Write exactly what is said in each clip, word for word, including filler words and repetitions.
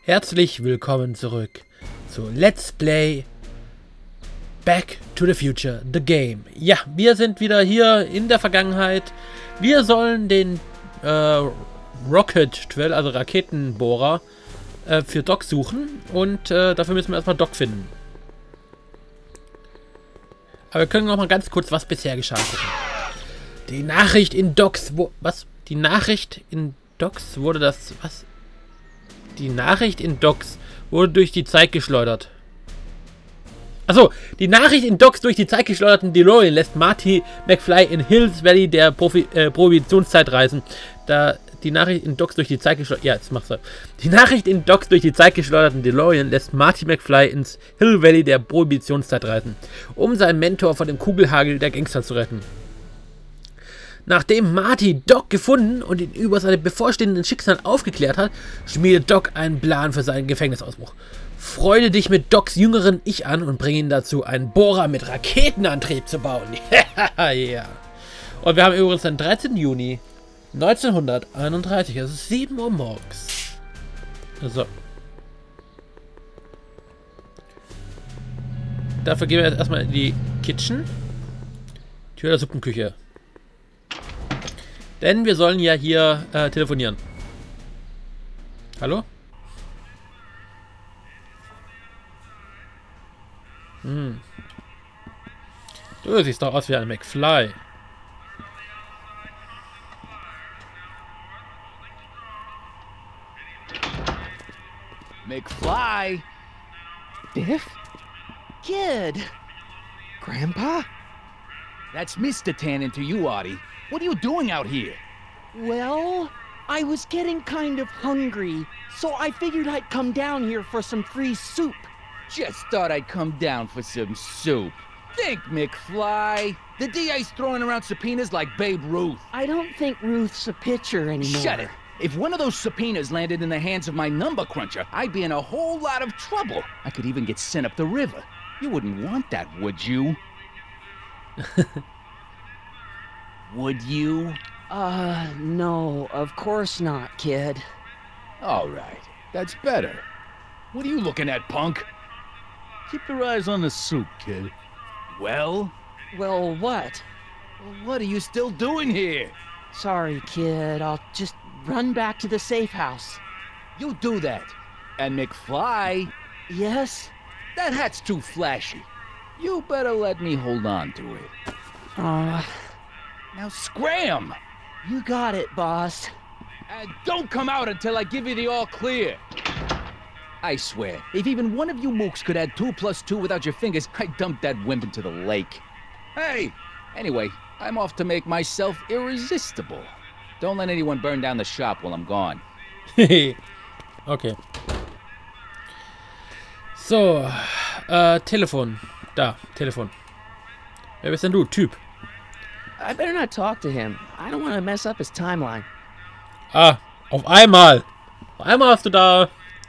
Herzlich willkommen zurück zu Let's Play Back to the Future, the Game. Ja, wir sind wieder hier in der Vergangenheit. Wir sollen den äh, Rocket zwölf, also Raketenbohrer, äh, für Doc suchen. Und äh, dafür müssen wir erstmal Doc finden. Aber wir können noch mal ganz kurz, was bisher geschah, gucken. Die Nachricht in Docs, wo, was? Die Nachricht in Docs wurde das, was? Die Nachricht in Docs wurde durch die Zeit geschleudert. Achso, die Nachricht in Docs durch die Zeit geschleuderten DeLorean lässt Marty McFly in Hills Valley der Profi äh, Prohibitionszeit reisen. Da die Nachricht in Docs durch die Zeit geschleuderten... Ja, jetzt mach's er. Die Nachricht in Docs durch die Zeit geschleuderten DeLorean lässt Marty McFly ins Hill Valley der Prohibitionszeit reisen, um seinen Mentor vor dem Kugelhagel der Gangster zu retten. Nachdem Marty Doc gefunden und ihn über seine bevorstehenden Schicksale aufgeklärt hat, schmiedet Doc einen Plan für seinen Gefängnisausbruch. Freunde dich mit Docs jüngeren Ich an und bring ihn dazu, einen Bohrer mit Raketenantrieb zu bauen. Ja. Und wir haben übrigens den dreizehnten Juni neunzehnhunderteinunddreißig. Es ist sieben Uhr morgens. So. Dafür gehen wir jetzt erstmal in die Kitchen. Tür der Suppenküche. Denn wir sollen ja hier äh, telefonieren. Hallo? Hm. Du siehst doch aus wie ein McFly. McFly? Biff? Kid? Grandpa? That's Mister Tannen to you, Artie. What are you doing out here? Well, I was getting kind of hungry, so I figured I'd come down here for some free soup. Just thought I'd come down for some soup. Think, McFly. The D A's throwing around subpoenas like Babe Ruth. I don't think Ruth's a pitcher anymore. Shut it. If one of those subpoenas landed in the hands of my number cruncher, I'd be in a whole lot of trouble. I could even get sent up the river. You wouldn't want that, would you? Would you? Uh, no, of course not, kid. All right, that's better. What are you looking at, punk? Keep your eyes on the soup, kid. Well? Well, what? What are you still doing here? Sorry, kid. I'll just run back to the safe house. You do that. And McFly? Yes? That hat's too flashy. You better let me hold on to it. Uh... Now scram! You got it, boss. And don't come out until I give you the all clear. I swear, if even one of you mooks could add two plus two without your fingers, I'd dump that wimp into the lake. Hey! Anyway, I'm off to make myself irresistible. Don't let anyone burn down the shop while I'm gone. Okay. So, äh, Telefon. Da, Telefon. Wer bist denn du, Typ? I better not talk to him. I don't want to mess up his timeline. Ah, auf einmal. Auf einmal hast du da...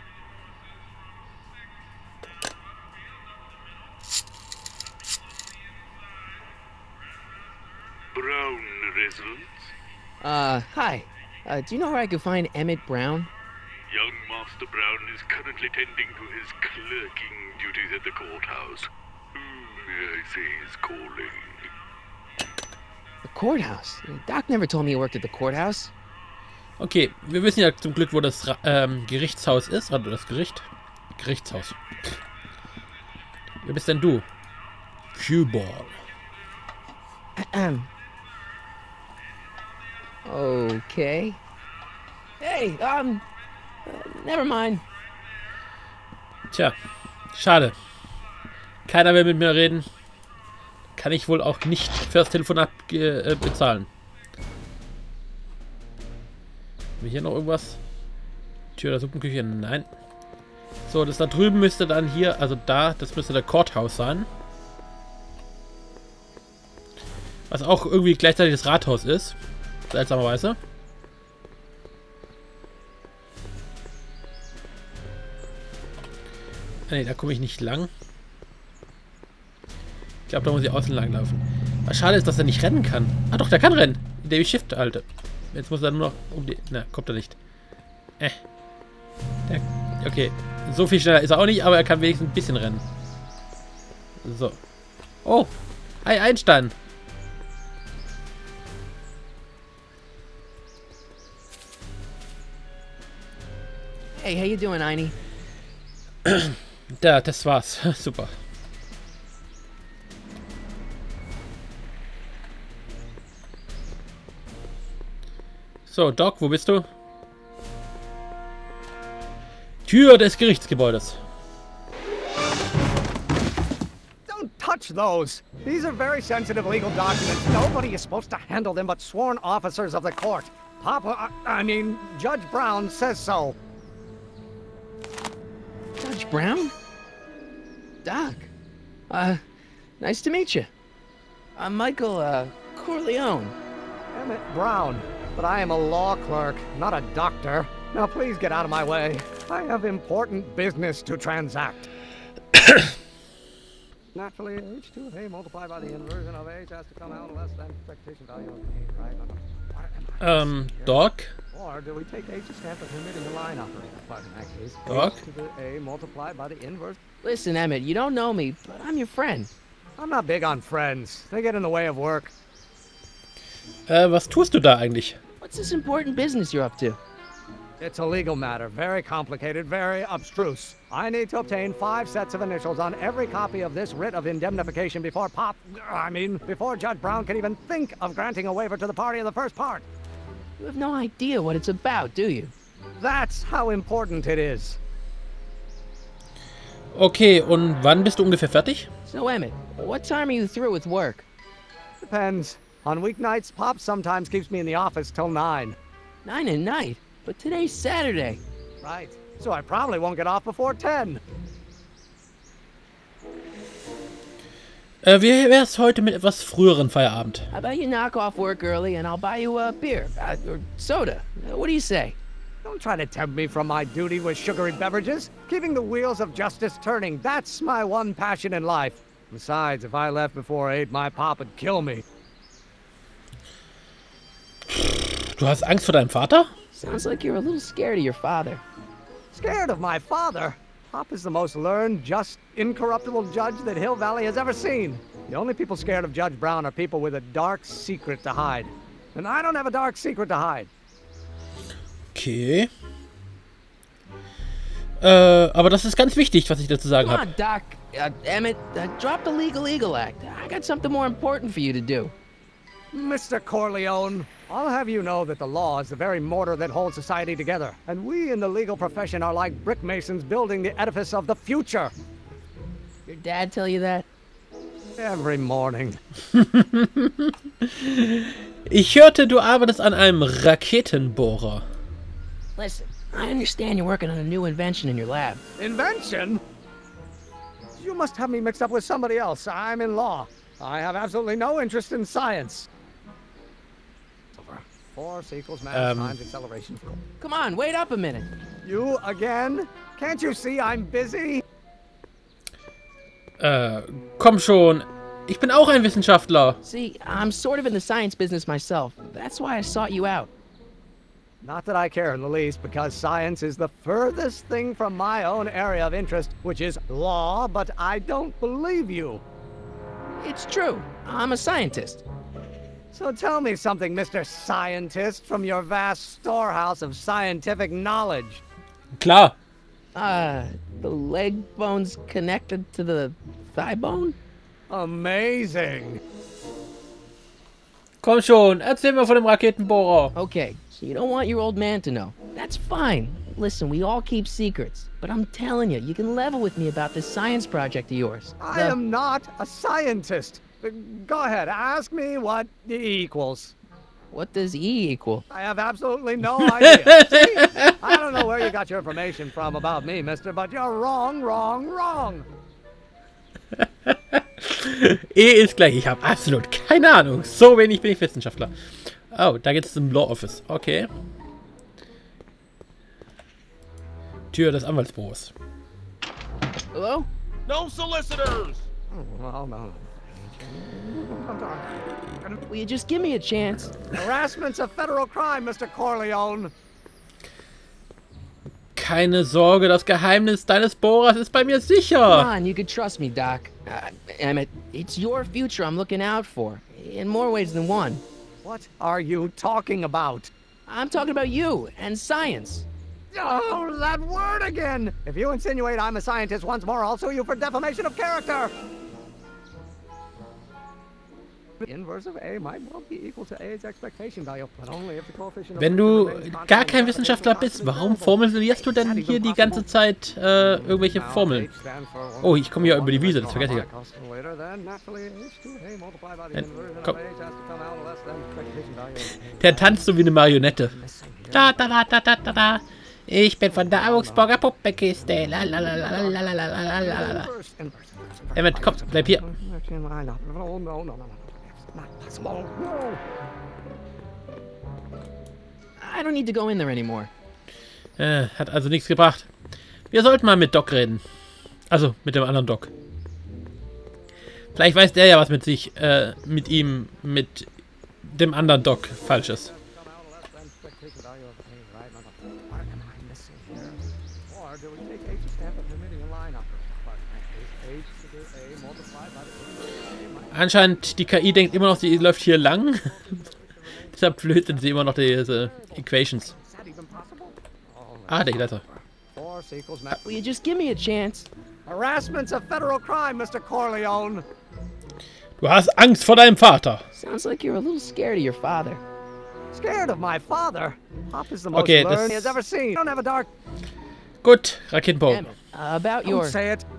Brown results? Uh, hi. Uh, do you know where I could find Emmett Brown? Young Master Brown is currently tending to his clerking duties at the courthouse. Who may I say is calling? The courthouse? Doc never told me he worked at the courthouse. Okay, wir wissen ja zum Glück, wo das ähm, Gerichtshaus ist. Also das Gericht. Gerichtshaus. Wer bist denn du? Cue-Ball. Ahem. Okay. Hey, um, uh, never mind. Tja, schade. Keiner will mit mir reden. Kann ich wohl auch nicht fürs Telefonat äh, bezahlen. Haben wir hier noch irgendwas? Tür der Suppenküche? Nein. So, das da drüben müsste dann hier, also da, das müsste der Courthouse sein. Was auch irgendwie gleichzeitig das Rathaus ist. Seltsamerweise. Ne, da komme ich nicht lang. Ich glaube, da muss ich außen lang laufen. Was schade ist, dass er nicht rennen kann. Ah doch, der kann rennen. Der Shift halte. Jetzt muss er nur noch um die... Na, kommt er nicht. Äh. Der, Okay, so viel schneller ist er auch nicht, aber er kann wenigstens ein bisschen rennen. So. Oh, hi Einstein. Hey, how you doing, Einie? Da, das war's. Super. So, Doc, wo bist du? Tür des Gerichtsgebäudes. Don't touch those. These are very sensitive legal documents. Nobody is supposed to handle them but sworn officers of the court. Papa, I, I mean, Judge Brown says so. Judge Brown? Doc. Uh, nice to meet you. I'm Michael, uh, Corleone. Emmett Brown. But I am a law clerk, not a doctor. Now please get out of my way. I have important business to transact. Naturally, H two of A multiplied by the inversion of H has to come out less than expectation value of A, right? Um, Doc? Or do we take H's stand for permitting the line operator? But in that case, Doc? H to the A multiplied by the inverse. Listen, Emmett, you don't know me, but I'm your friend. I'm not big on friends. They get in the way of work. Äh, was tust du da eigentlich? What's this important business you're up to? It's a legal matter, very complicated, very abstruse. I need to obtain five sets of initials on every copy of this writ of indemnification before Pop... I mean, before Judge Brown can even think of granting a waiver to the party in the first part. You have no idea what it's about, do you? That's how important it is. Okay, und wann bist du ungefähr fertig? So, Emmett, what time are you through with work? Depends. On weeknights, Pop sometimes keeps me in the office till nine. Nine at night? But today's Saturday. Right. So I probably won't get off before ten. Äh, wie wär's heute mit etwas früheren Feierabend? How about you knock off work early and I'll buy you a beer, uh, or soda. Uh, what do you say? Don't try to tempt me from my duty with sugary beverages. Keeping the wheels of justice turning, that's my one passion in life. Besides, if I left before eight, my pop would kill me. Du hast Angst vor deinem Vater? Sounds like you're a little scared of your father. Scared of my father? Pop is the most learned, just, incorruptible judge that Hill Valley has ever seen. The only people scared of Judge Brown are people with a dark secret to hide. And I don't have a dark secret to hide. Okay. Äh, aber das ist ganz wichtig, was ich dazu sagen Come habe. on, Doc. Uh, Emmett, uh, drop the Legal Eagle Act. I got something more important for you to do. Mister Corleone, I'll have you know that the law is the very mortar that holds society together. And we in the legal profession are like brick masons building the edifice of the future. Your dad tell you that? Every morning. Ich hörte, du arbeitest an einem Raketenbohrer. Listen, I understand you're working on a new invention in your lab. Invention? You must have me mixed up with somebody else. I'm in law. I have absolutely no interest in science. Force equals mass Um. times acceleration. Come on, wait up a minute. You again? Can't you see I'm busy? Äh, komm schon. Ich bin auch ein Wissenschaftler. See, I'm sort of in the science business myself. That's why I sought you out. Not that I care in the least, because science is the furthest thing from my own area of interest, which is law, but I don't believe you. It's true. I'm a scientist. So tell me something, Mister Scientist, from your vast storehouse of scientific knowledge. Klar. Uh, the leg bone's connected to the thigh bone? Amazing. Komm schon, erzähl mir von dem Raketenbohrer. Okay, so you don't want your old man to know. That's fine. Listen, we all keep secrets. But I'm telling you, you can level with me about this science project of yours. I The- am not a scientist. Go ahead, ask me what E equals. What does E equal? I have absolutely no idea. See? I don't know where you got your information from about me, mister, but you're wrong, wrong, wrong. E ist gleich. Ich habe absolut keine Ahnung. So wenig bin ich Wissenschaftler. Oh, da geht es zum Law Office. Okay. Tür des Anwaltsbüros. Hello? No solicitors! Well, no. Will you just give me a chance? Harassment's a federal crime, Mister Corleone. Keine Sorge, das Geheimnis deines Bohrers ist bei mir sicher. Come on, you can trust me, Doc. Uh, Emmett, it's your future I'm looking out for. In more ways than one. What are you talking about? I'm talking about you and science. Oh, that word again! If you insinuate I'm a scientist once more, I'll sue you for defamation of character! The inverse of A might well be equal to A's expectation value, but only if the coefficient of Wenn du gar kein Wissenschaftler bist, warum formulierst du denn hier die ganze Zeit äh, irgendwelche Formeln? Oh, ich komme ja über die Wiese, das vergesse ich ja. Äh, komm. Der tanzt so wie eine Marionette. Da, da, da, da, da, da, da. Ich bin von der Augsburger Puppekiste. Lalalala. Emmett, komm, bleib hier. I don't need to go in there anymore. Äh, hat also nichts gebracht. Wir sollten mal mit Doc reden. Also, mit dem anderen Doc. Vielleicht weiß der ja, was mit sich, äh, mit ihm, mit dem anderen Doc falsch ist. Anscheinend, die K I denkt immer noch, sie läuft hier lang. Deshalb flötet sie immer noch diese Equations. Ah, der geht weiter. Will you just give me a chance? Harassment's a federal crime, Mister Corleone. Du hast Angst vor deinem Vater. Sounds like you're a little scared of your father. Scared of my father? Pop is the most Okay, learned das- he has ever seen. Don't have a dark. Gut, Raketenbau. Emmett, uh, about Don't your... say it.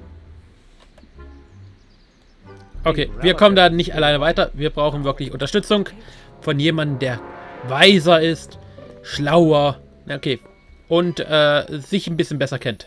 Okay, wir kommen da nicht alleine weiter. Wir brauchen wirklich Unterstützung von jemandem, der weiser ist, schlauer, okay, und äh, sich ein bisschen besser kennt.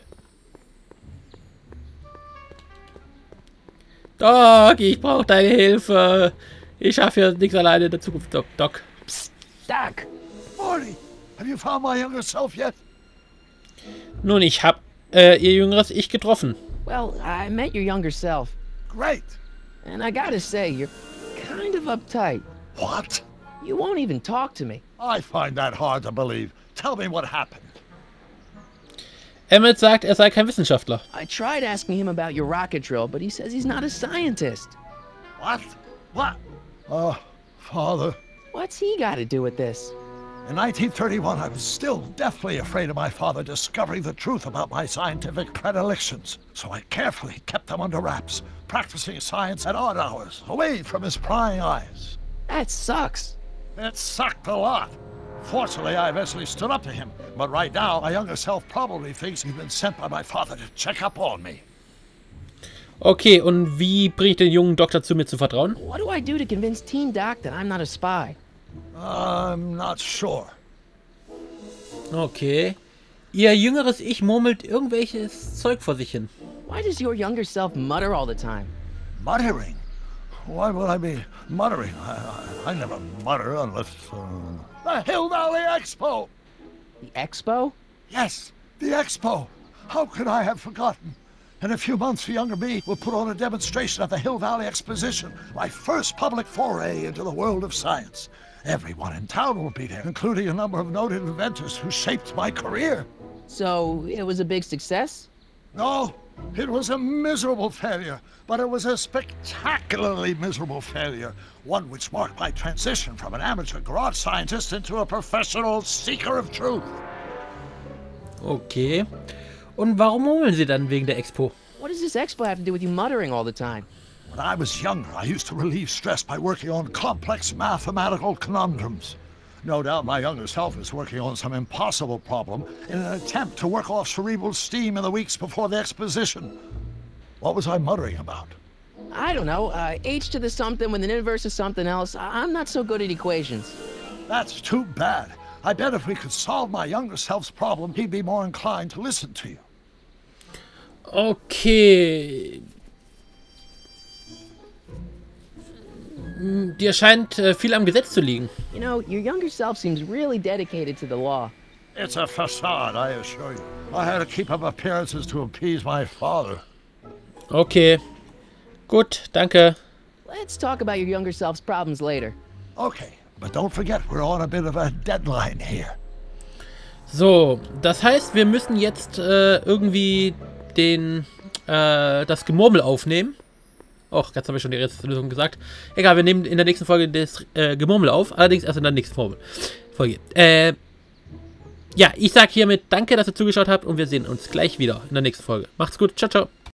Doc, ich brauche deine Hilfe. Ich schaffe hier nichts alleine in der Zukunft, Doc. Doc. Psst, Doc. Morty, have you found my younger self yet? Nun, ich habe äh, ihr jüngeres Ich getroffen. Well, I met your younger self. Great. And I gotta say, you're kind of uptight. What? You won't even talk to me. I find that hard to believe. Tell me what happened. Emmett sagt, er sei kein Wissenschaftler. I tried asking him about your rocket drill, but he says he's not a scientist. What? What? Oh, Father. What's he got to do with this? In nineteen thirty-one, I was still deathly afraid of my father discovering the truth about my scientific predilections. So I carefully kept them under wraps, practicing science at odd hours, away from his prying eyes. That sucks. It sucked a lot. Fortunately, I eventually stood up to him. But right now, my younger self probably thinks he's been sent by my father to check up on me. Okay, und wie bringe ich den jungen Doktor zu mir zu vertrauen? What do I do to convince Teen Doc that I'm not a spy? I'm not sure. Okay. Ihr jüngeres Ich murmelt irgendwelches Zeug vor sich hin. Why does your younger self mutter all the time? Muttering? Why would I be muttering? I, I, I never mutter unless... Uh, the Hill Valley Expo! The Expo? Yes, the Expo! How could I have forgotten? In a few months, the younger me will put on a demonstration at the Hill Valley Exposition, my first public foray into the world of science. Everyone in town will be there, including a number of noted inventors who shaped my career. So, it was a big success? No, it was a miserable failure, but it was a spectacularly miserable failure. One which marked my transition from an amateur garage scientist into a professional seeker of truth. Okay. Und warum murmeln Sie dann wegen der Expo? What does this Expo have to do with you muttering all the time? When I was younger, I used to relieve stress by working on complex mathematical conundrums. No doubt my younger self is working on some impossible problem in an attempt to work off cerebral steam in the weeks before the exposition. What was I muttering about? I don't know, uh, h to the something with an inverse of something else. I I'm not so good at equations. That's too bad. I bet if we could solve my younger self's problem, he'd be more inclined to listen to you. Okay. Dir scheint äh, viel am Gesetz zu liegen. You know, your younger self seems really dedicated to the law. It's a facade, I assure you. I had to keep up appearances to appease my father. Okay. Gut, danke. Let's talk about your younger self's problems later. Okay, but don't forget we're on a bit of a deadline here. So, das heißt, wir müssen jetzt äh, irgendwie den, äh, das Gemurmel aufnehmen. Och, jetzt habe ich schon die Lösung gesagt. Egal, wir nehmen in der nächsten Folge das äh, Gemurmel auf. Allerdings erst in der nächsten Folge. Folge. Äh, ja, ich sage hiermit danke, dass ihr zugeschaut habt und wir sehen uns gleich wieder in der nächsten Folge. Macht's gut, ciao, ciao.